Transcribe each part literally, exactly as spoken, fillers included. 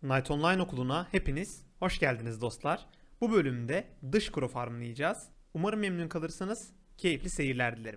Night Online okuluna hepiniz hoş geldiniz dostlar. Bu bölümde dış kuro farmlayacağız. Umarım memnun kalırsınız. Keyifli seyirler dilerim.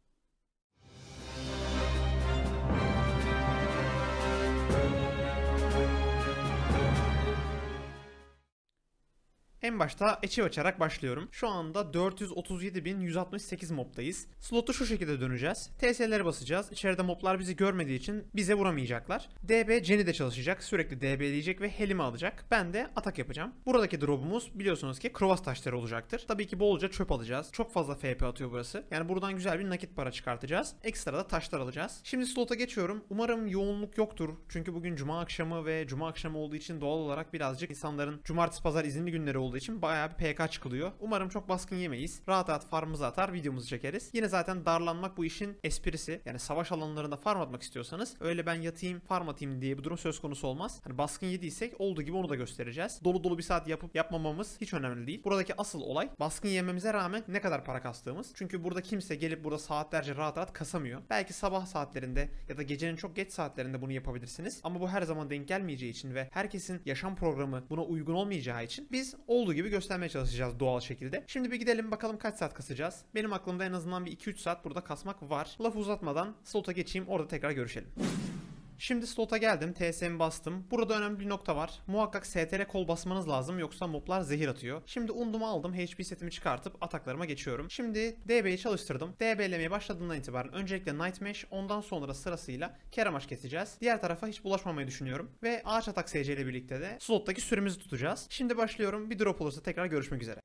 En başta Achieve açarak başlıyorum. Şu anda dört yüz otuz yedi bin yüz altmış sekiz mobdayız. Slotu şu şekilde döneceğiz. T S'lere basacağız. İçeride moblar bizi görmediği için bize vuramayacaklar. D B Jenny de çalışacak. Sürekli D B'leyecek ve Helm'i alacak. Ben de atak yapacağım. Buradaki drop'umuz biliyorsunuz ki Krovas taşları olacaktır. Tabii ki bolca çöp alacağız. Çok fazla F P atıyor burası. Yani buradan güzel bir nakit para çıkartacağız. Ekstra da taşlar alacağız. Şimdi slota geçiyorum. Umarım yoğunluk yoktur. Çünkü bugün cuma akşamı ve cuma akşamı olduğu için doğal olarak birazcık insanların cumartesi pazar izinli günleri olduğu için bayağı bir P K çıkılıyor. Umarım çok baskın yemeyiz. Rahat rahat farmımızı atar, videomuzu çekeriz. Yine zaten darlanmak bu işin esprisi. Yani savaş alanlarında farm atmak istiyorsanız öyle ben yatayım, farm atayım diye bir durum söz konusu olmaz. Hani baskın yediysek olduğu gibi onu da göstereceğiz. Dolu dolu bir saat yapıp yapmamamız hiç önemli değil. Buradaki asıl olay baskın yememize rağmen ne kadar para kastığımız. Çünkü burada kimse gelip burada saatlerce rahat rahat kasamıyor. Belki sabah saatlerinde ya da gecenin çok geç saatlerinde bunu yapabilirsiniz. Ama bu her zaman denk gelmeyeceği için ve herkesin yaşam programı buna uygun olmayacağı için biz olduğu gibi göstermeye çalışacağız doğal şekilde. Şimdi bir gidelim bakalım kaç saat kasacağız. Benim aklımda en azından bir iki üç saat burada kasmak var. Lafı uzatmadan slota geçeyim, orada tekrar görüşelim. Şimdi slota geldim, T S'mi bastım. Burada önemli bir nokta var. Muhakkak S T R kol basmanız lazım yoksa moblar zehir atıyor. Şimdi undumu aldım, H P setimi çıkartıp ataklarıma geçiyorum. Şimdi D B'yi çalıştırdım. D B'lemeye başladığımdan itibaren öncelikle Night Mesh, ondan sonra sırasıyla Keramaş keseceğiz. Diğer tarafa hiç bulaşmamayı düşünüyorum. Ve ağaç atak S C ile birlikte de slottaki süremizi tutacağız. Şimdi başlıyorum. Bir drop olursa tekrar görüşmek üzere.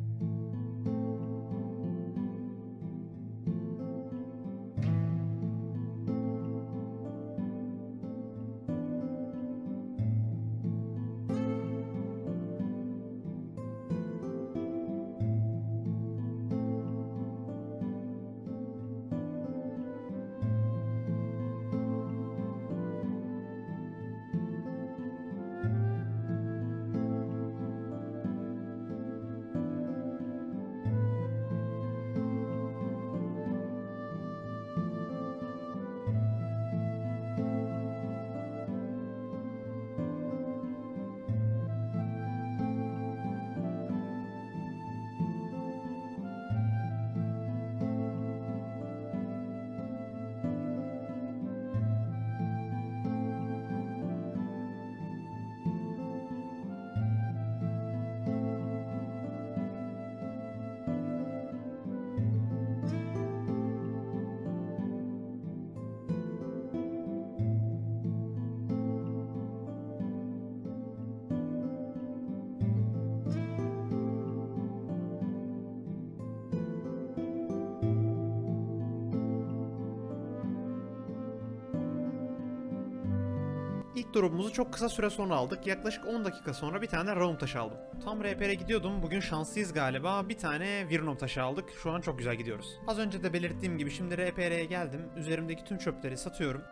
İlk drop'umuzu çok kısa süre sonra aldık. Yaklaşık on dakika sonra bir tane Raum taşı aldım. Tam R P R'e gidiyordum. Bugün şanslıyız galiba. Bir tane Virnom taşı aldık. Şu an çok güzel gidiyoruz. Az önce de belirttiğim gibi şimdi R P R'ye geldim. Üzerimdeki tüm çöpleri satıyorum.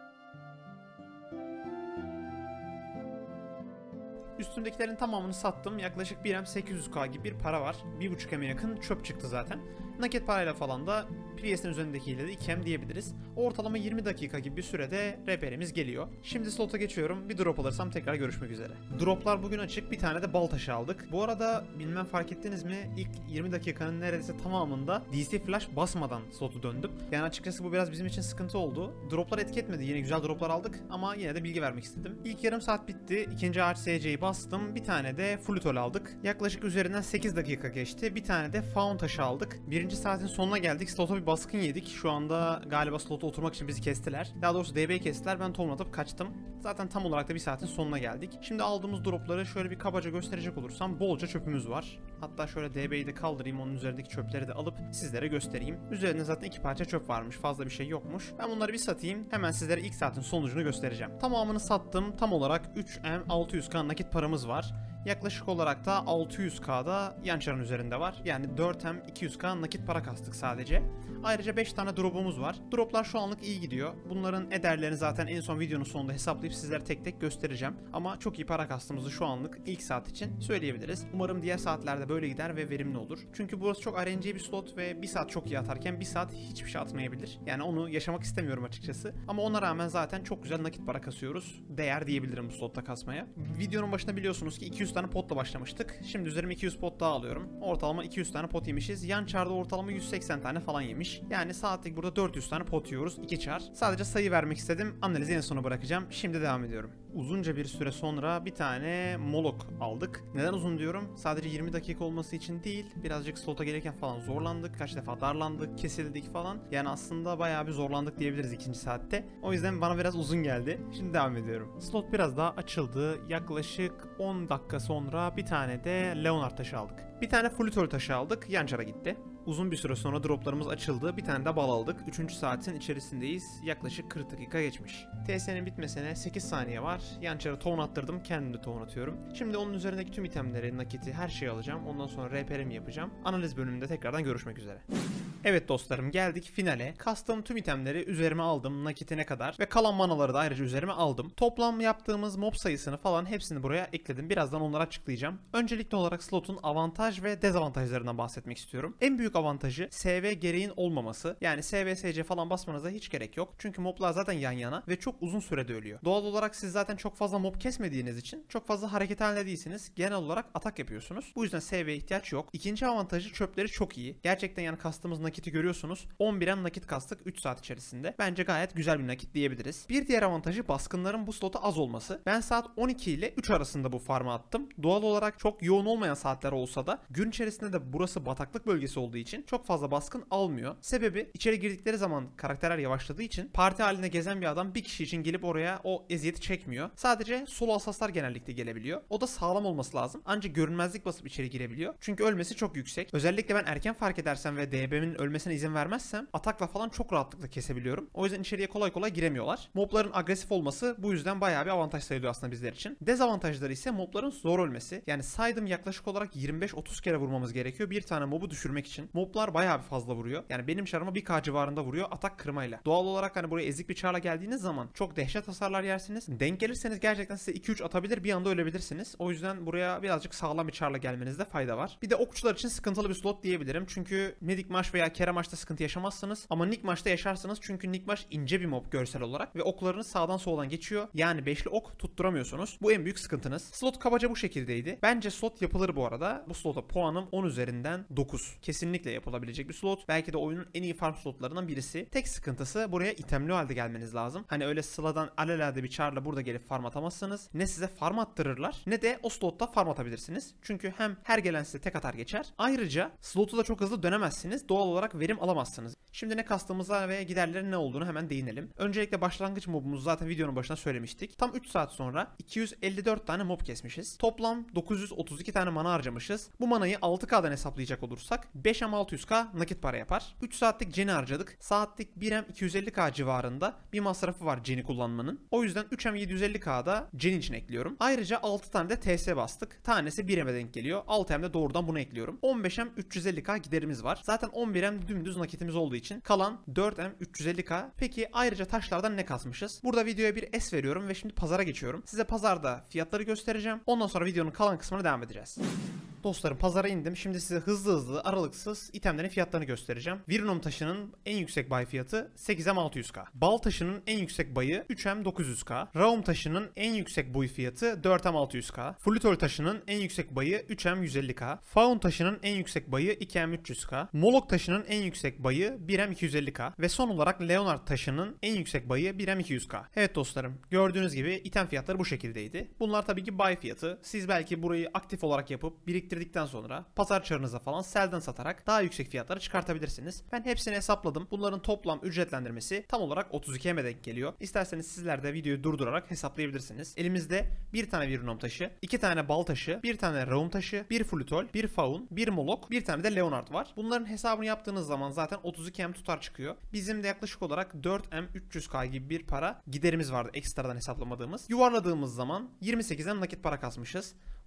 Üstümdekilerin tamamını sattım. Yaklaşık bir M sekiz yüz K gibi bir para var. bir buçuk M'e yakın çöp çıktı zaten. Nakit parayla falan da Prius'un üzerindekiyle de iki M diyebiliriz. Ortalama yirmi dakika gibi bir sürede R P R'miz geliyor. Şimdi slota geçiyorum. Bir drop alırsam tekrar görüşmek üzere. Droplar bugün açık. Bir tane de bal taşı aldık. Bu arada bilmem fark ettiniz mi? İlk yirmi dakikanın neredeyse tamamında D C flash basmadan slotu döndüm. Yani açıkçası bu biraz bizim için sıkıntı oldu. Droplar etki etmedi. Yine güzel droplar aldık ama yine de bilgi vermek istedim. İlk yarım saat bitti. İkinci ağaç S C'yi bastım. Bir tane de Flutol aldık. Yaklaşık üzerinden sekiz dakika geçti. Bir tane de Faun taşı aldık. Birinci saatin sonuna geldik. Slota bir baskın yedik. Şu anda galiba slota oturmak için bizi kestiler. Daha doğrusu D B'yi kestiler. Ben tohum atıp kaçtım. Zaten tam olarak da bir saatin sonuna geldik. Şimdi aldığımız dropları şöyle bir kabaca gösterecek olursam bolca çöpümüz var. Hatta şöyle D B'yi de kaldırayım. Onun üzerindeki çöpleri de alıp sizlere göstereyim. Üzerinde zaten iki parça çöp varmış. Fazla bir şey yokmuş. Ben bunları bir satayım. Hemen sizlere ilk saatin sonucunu göstereceğim. Tamamını sattım. Tam olarak üç M altı yüz K nakit paramız var. Yaklaşık olarak da altı yüz K'da yan çarın üzerinde var. Yani dört M iki yüz K nakit para kastık sadece. Ayrıca beş tane drop'umuz var. Drop'lar şu anlık iyi gidiyor. Bunların ederlerini zaten en son videonun sonunda hesaplayıp sizlere tek tek göstereceğim. Ama çok iyi para kastığımızı şu anlık ilk saat için söyleyebiliriz. Umarım diğer saatlerde böyle gider ve verimli olur. Çünkü burası çok R N G bir slot ve bir saat çok iyi atarken bir saat hiçbir şey atmayabilir. Yani onu yaşamak istemiyorum açıkçası. Ama ona rağmen zaten çok güzel nakit para kasıyoruz. Değer diyebilirim bu slotta kasmaya. Videonun başında biliyorsunuz ki iki yüz tane potla başlamıştık. Şimdi üzerime iki yüz pot daha alıyorum. Ortalama iki yüz tane pot yemişiz. Yan çarda ortalama yüz seksen tane falan yemiş. Yani saatlik burada dört yüz tane pot yiyoruz. iki çar. Sadece sayı vermek istedim. Analizi en sona bırakacağım. Şimdi devam ediyorum. Uzunca bir süre sonra bir tane molok aldık. Neden uzun diyorum? Sadece yirmi dakika olması için değil. Birazcık slota gelirken falan zorlandık. Kaç defa darlandık, kesildik falan. Yani aslında bayağı bir zorlandık diyebiliriz ikinci saatte. O yüzden bana biraz uzun geldi. Şimdi devam ediyorum. Slot biraz daha açıldı. Yaklaşık on dakika sonra bir tane de Leonard taşı aldık. Bir tane Flutol taşı aldık. Yan çara gitti. Uzun bir süre sonra droplarımız açıldı. Bir tane de bal aldık. üçüncü saatin içerisindeyiz. Yaklaşık kırk dakika geçmiş. T S'nin bitmesine sekiz saniye var. Yan çara tohum attırdım. Kendim de tohum atıyorum. Şimdi onun üzerindeki tüm itemleri, nakiti, her şeyi alacağım. Ondan sonra R P R'mi yapacağım. Analiz bölümünde tekrardan görüşmek üzere. Evet dostlarım, geldik finale. Kastığım tüm itemleri üzerime aldım, nakitine kadar ve kalan manaları da ayrıca üzerime aldım. Toplam yaptığımız mob sayısını falan hepsini buraya ekledim. Birazdan onları açıklayacağım. Öncelikli olarak slotun avantaj ve dezavantajlarından bahsetmek istiyorum. En büyük avantajı S V gereğin olmaması. Yani S V S C falan basmanıza hiç gerek yok. Çünkü moblar zaten yan yana ve çok uzun sürede ölüyor. Doğal olarak siz zaten çok fazla mob kesmediğiniz için çok fazla hareket halinde değilsiniz. Genel olarak atak yapıyorsunuz. Bu yüzden S V'ye ihtiyaç yok. İkinci avantajı, çöpleri çok iyi. Gerçekten yani kastığımız nakiti görüyorsunuz. on bir M nakit kastık üç saat içerisinde. Bence gayet güzel bir nakit diyebiliriz. Bir diğer avantajı baskınların bu slota az olması. Ben saat on iki ile üç arasında bu farmı attım. Doğal olarak çok yoğun olmayan saatler olsa da gün içerisinde de burası bataklık bölgesi olduğu için çok fazla baskın almıyor. Sebebi, içeri girdikleri zaman karakterler yavaşladığı için parti halinde gezen bir adam bir kişi için gelip oraya o eziyeti çekmiyor. Sadece solo asaslar genellikle gelebiliyor. O da sağlam olması lazım. Ancak görünmezlik basıp içeri girebiliyor. Çünkü ölmesi çok yüksek. Özellikle ben erken fark edersem ve D B'min ölmesine izin vermezsem atakla falan çok rahatlıkla kesebiliyorum. O yüzden içeriye kolay kolay giremiyorlar. Mobların agresif olması bu yüzden bayağı bir avantaj sayılıyor aslında bizler için. Dezavantajları ise mobların zor ölmesi. Yani saydım yaklaşık olarak yirmi beş otuz kere vurmamız gerekiyor bir tane mobu düşürmek için. Moblar bayağı bir fazla vuruyor. Yani benim çarıma bir K civarında vuruyor atak kırmayla. Doğal olarak hani buraya ezik bir çarla geldiğiniz zaman çok dehşet hasarlar yersiniz. Denk gelirseniz gerçekten size iki üç atabilir, bir anda ölebilirsiniz. O yüzden buraya birazcık sağlam bir çarla gelmenizde fayda var. Bir de okçular için sıkıntılı bir slot diyebilirim. Çünkü Medik Maş veya Kere Maç'ta sıkıntı yaşamazsınız. Ama Nick Maç'ta yaşarsınız. Çünkü Nick Maç ince bir mob görsel olarak ve oklarınız sağdan soldan geçiyor. Yani beşli ok tutturamıyorsunuz. Bu en büyük sıkıntınız. Slot kabaca bu şekildeydi. Bence slot yapılır bu arada. Bu slota puanım on üzerinden dokuz. Kesinlikle yapılabilecek bir slot. Belki de oyunun en iyi farm slotlarından birisi. Tek sıkıntısı, buraya itemli halde gelmeniz lazım. Hani öyle sıradan alelade bir çarla burada gelip farm atamazsınız. Ne size farm attırırlar ne de o slotta farm atabilirsiniz. Çünkü hem her gelen size tek atar geçer. Ayrıca slotu da çok hızlı dönemezsiniz. Doğal olarak verim alamazsınız. Şimdi ne kastığımıza ve giderlerin ne olduğunu hemen değinelim. Öncelikle başlangıç mobumuzu zaten videonun başına söylemiştik. Tam üç saat sonra iki yüz elli dört tane mob kesmişiz. Toplam dokuz yüz otuz iki tane mana harcamışız. Bu manayı altı K'dan hesaplayacak olursak beş M altı yüz K nakit para yapar. üç saatlik Gen'i harcadık. Saatlik bir M iki yüz elli K civarında bir masrafı var Gen'i kullanmanın. O yüzden üç M yedi yüz elli K'da Gen için ekliyorum. Ayrıca altı tane de T S bastık. Tanesi bir M'e denk geliyor. altı M'de doğrudan bunu ekliyorum. on beş M üç yüz elli K giderimiz var. Zaten on bir M dümdüz nakitimiz olduğu için kalan dört M üç yüz elli K. Peki ayrıca taşlardan ne kasmışız? Burada videoya bir S veriyorum ve şimdi pazara geçiyorum. Size pazarda fiyatları göstereceğim. Ondan sonra videonun kalan kısmına devam edeceğiz. Dostlarım, pazara indim. Şimdi size hızlı hızlı aralıksız itemlerin fiyatlarını göstereceğim. Virunum taşının en yüksek buy fiyatı sekiz M altı yüz K. Bal taşının en yüksek bayı üç M dokuz yüz K. Raum taşının en yüksek buy fiyatı dört M altı yüz K. Flutol taşının en yüksek bayı üç M yüz elli K. Faun taşının en yüksek bayı iki M üç yüz K. Molok taşının en yüksek bayı bir M iki yüz elli K. Ve son olarak Leonard taşının en yüksek bayı bir M iki yüz K. Evet dostlarım, gördüğünüz gibi item fiyatları bu şekildeydi. Bunlar tabii ki buy fiyatı. Siz belki burayı aktif olarak yapıp biriktirdikten sonra pazar çarınıza falan selden satarak daha yüksek fiyatları çıkartabilirsiniz. Ben hepsini hesapladım. Bunların toplam ücretlendirmesi tam olarak otuz iki M'e denk geliyor. İsterseniz sizler de videoyu durdurarak hesaplayabilirsiniz. Elimizde bir tane Virunum taşı, iki tane bal taşı, bir tane Raum taşı, bir Flutol, bir Faun, bir Molok, bir tane de Leonard var. Bunların hesabını yaptığınız zaman zaten otuz iki M tutar çıkıyor. Bizim de yaklaşık olarak dört M üç yüz K gibi bir para giderimiz vardı ekstradan hesaplamadığımız. Yuvarladığımız zaman yirmi sekiz M nakit para kasmışız.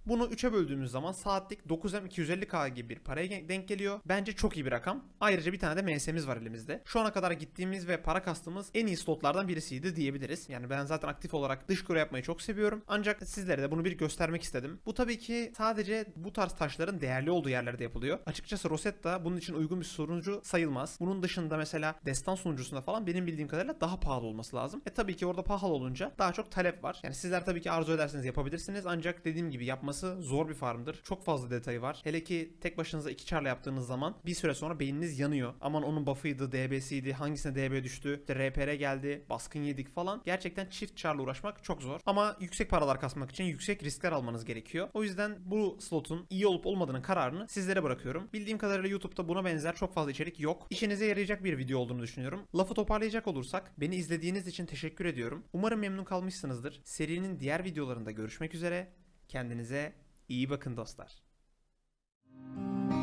Bunu üçe böldüğümüz zaman saatlik dokuz M iki yüz elli K gibi bir paraya denk geliyor. Bence çok iyi bir rakam. Ayrıca bir tane de M S'miz var elimizde. Şu ana kadar gittiğimiz ve para kastığımız en iyi slotlardan birisiydi diyebiliriz. Yani ben zaten aktif olarak dış kuru yapmayı çok seviyorum. Ancak sizlere de bunu bir göstermek istedim. Bu tabii ki sadece bu tarz taşların değerli olduğu yerlerde yapılıyor. Açıkçası Rosetta bunun için uygun bir sunucu sayılmaz. Bunun dışında mesela destan sunucusunda falan benim bildiğim kadarıyla daha pahalı olması lazım. E tabii ki orada pahalı olunca daha çok talep var. Yani sizler tabii ki arzu ederseniz yapabilirsiniz. Ancak dediğim gibi yapması zor bir farmdır. Çok fazla detayı var. Hele ki tek başınıza iki charla yaptığınız zaman bir süre sonra beyniniz yanıyor. Aman onun buff'ıydı, D B'siydi, hangisine D B düştü, işte R P R geldi, baskın yedik falan. Gerçekten çift charla uğraşmak çok zor. Ama yüksek paralar kasmak için yüksek riskler almanız gerekiyor. O yüzden bu slotun iyi olup olmadığının kararını sizlere bırakıyorum. Bildiğim kadarıyla YouTube'da buna benzer çok fazla içerik yok. İşinize yarayacak bir video olduğunu düşünüyorum. Lafı toparlayacak olursak beni izlediğiniz için teşekkür ediyorum. Umarım memnun kalmışsınızdır. Serinin diğer videolarında görüşmek üzere. Kendinize iyi bakın dostlar.